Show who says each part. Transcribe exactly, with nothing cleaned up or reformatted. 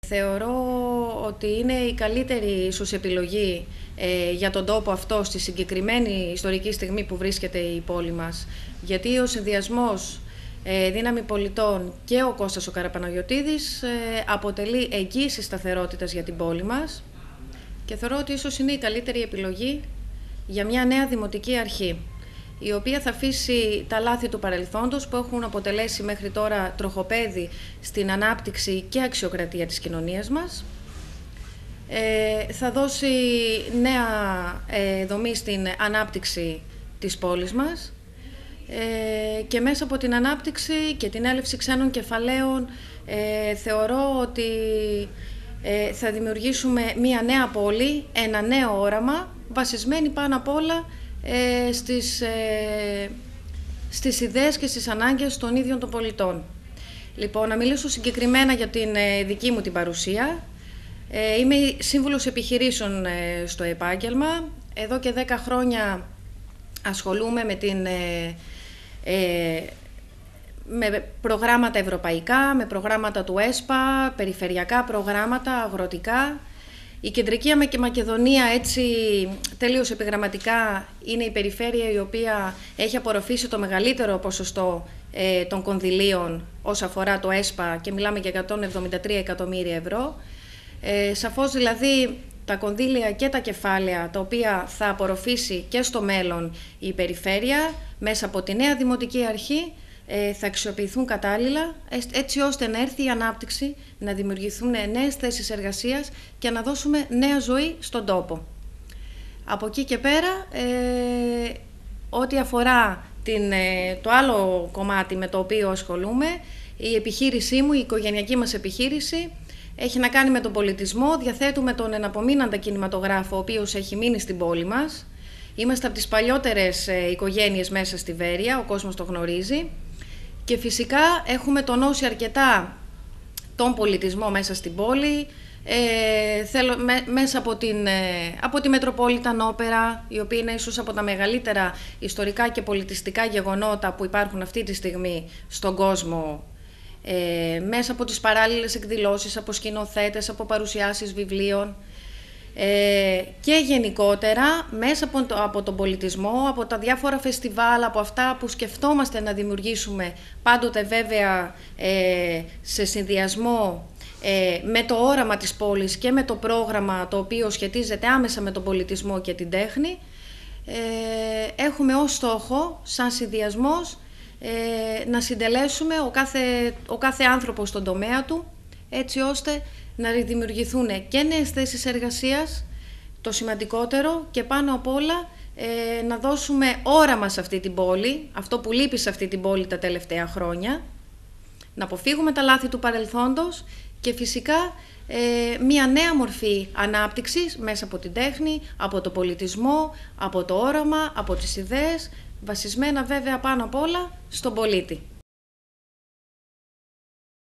Speaker 1: Θεωρώ ότι είναι η καλύτερη ίσως επιλογή ε, για τον τόπο αυτό στη συγκεκριμένη ιστορική στιγμή που βρίσκεται η πόλη μας, γιατί ο συνδυασμός ε, Δύναμη Πολιτών και ο Κώστας ο Καραπαναγιωτίδης ε, αποτελεί εγγύηση σταθερότητας για την πόλη μας και θεωρώ ότι ίσως είναι η καλύτερη επιλογή για μια νέα δημοτική αρχή, η οποία θα αφήσει τα λάθη του παρελθόντος που έχουν αποτελέσει μέχρι τώρα τροχοπέδι στην ανάπτυξη και αξιοκρατία της κοινωνίας μας. Ε, θα δώσει νέα ε, δομή στην ανάπτυξη της πόλης μας ε, και μέσα από την ανάπτυξη και την έλευση ξένων κεφαλαίων ε, θεωρώ ότι ε, θα δημιουργήσουμε μία νέα πόλη, ένα νέο όραμα, βασισμένη πάνω απ' όλα Ε, στις, ε, στις ιδέες και στις ανάγκες των ίδιων των πολιτών. Λοιπόν, να μιλήσω συγκεκριμένα για την ε, δική μου την παρουσία. Ε, είμαι σύμβουλος επιχειρήσεων ε, στο επάγγελμα. Εδώ και δέκα χρόνια ασχολούμαι με, την, ε, ε, με προγράμματα ευρωπαϊκά, με προγράμματα του ΕΣΠΑ, περιφερειακά προγράμματα, αγροτικά. Η Κεντρική Μακεδονία, έτσι τελείως επιγραμματικά, είναι η περιφέρεια η οποία έχει απορροφήσει το μεγαλύτερο ποσοστό ε, των κονδυλίων όσον αφορά το ΕΣΠΑ και μιλάμε για εκατόν εβδομήντα τρία εκατομμύρια ευρώ. Ε, σαφώς δηλαδή τα κονδύλια και τα κεφάλαια τα οποία θα απορροφήσει και στο μέλλον η περιφέρεια μέσα από τη νέα Δημοτική Αρχή θα αξιοποιηθούν κατάλληλα, έτσι ώστε να έρθει η ανάπτυξη, να δημιουργηθούν νέες θέσεις εργασίας και να δώσουμε νέα ζωή στον τόπο. Από εκεί και πέρα, ε, ό,τι αφορά την, ε, το άλλο κομμάτι με το οποίο ασχολούμαι, η επιχείρησή μου, η οικογενειακή μας επιχείρηση, έχει να κάνει με τον πολιτισμό. Διαθέτουμε τον εναπομείναντα κινηματογράφο, ο οποίος έχει μείνει στην πόλη μας. Είμαστε από τις παλιότερες ε, οικογένειες μέσα στη Βέρεια, ο κόσμος το γνωρίζει. Και φυσικά έχουμε τονώσει αρκετά τον πολιτισμό μέσα στην πόλη, ε, θέλω, με, μέσα από, την, ε, από τη Metropolitan Opera, η οποία είναι ίσως από τα μεγαλύτερα ιστορικά και πολιτιστικά γεγονότα που υπάρχουν αυτή τη στιγμή στον κόσμο, ε, μέσα από τις παράλληλες εκδηλώσεις, από σκηνοθέτες, από παρουσιάσεις βιβλίων. Ε, και γενικότερα μέσα από, το, από τον πολιτισμό, από τα διάφορα φεστιβάλ, από αυτά που σκεφτόμαστε να δημιουργήσουμε, πάντοτε βέβαια ε, σε συνδυασμό ε, με το όραμα της πόλης και με το πρόγραμμα το οποίο σχετίζεται άμεσα με τον πολιτισμό και την τέχνη, ε, έχουμε ως στόχο, σαν συνδυασμός, ε, να συντελέσουμε ο κάθε, ο κάθε άνθρωπος στον τομέα του, έτσι ώστε να δημιουργηθούν και νέες θέσεις εργασίας, το σημαντικότερο, και πάνω απ' όλα ε, να δώσουμε όραμα σε αυτή την πόλη, αυτό που λείπει σε αυτή την πόλη τα τελευταία χρόνια, να αποφύγουμε τα λάθη του παρελθόντος και φυσικά ε, μια νέα μορφή ανάπτυξης μέσα από την τέχνη, από το πολιτισμό, από το όραμα, από τις ιδέες, βασισμένα βέβαια πάνω απ' όλα στον πολίτη.